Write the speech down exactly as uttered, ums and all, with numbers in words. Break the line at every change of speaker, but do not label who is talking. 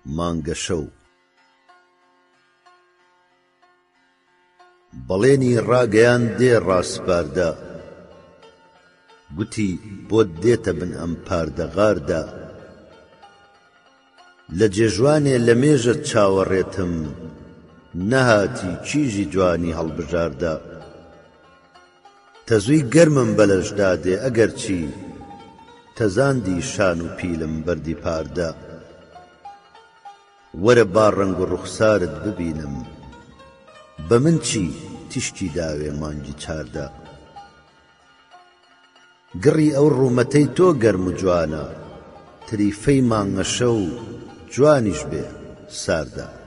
مانگە شەو بەڵێنی ڕاگەیان دێ ڕاسپاردا گوتی بۆت دێتە بن ئەم پاردەغاردا لە جێژوانێ لە مێژت چاوەڕێتم نەهاتی کیژی جوانی هەڵبژاردا تەزووی گەرمم بەلەشدا دێ ئەگەر چی تەزاندی شان و پیلم بەردی پاردا وەرە با ڕەنگ و ڕوخسارت ببینم بە من چی تیشکی داوێ مانگی چاردا گڕی ئەو ڕوومەتەی تۆ گەرم و جوانە تریفەی مانگەشە و جوانیش بێ ساردا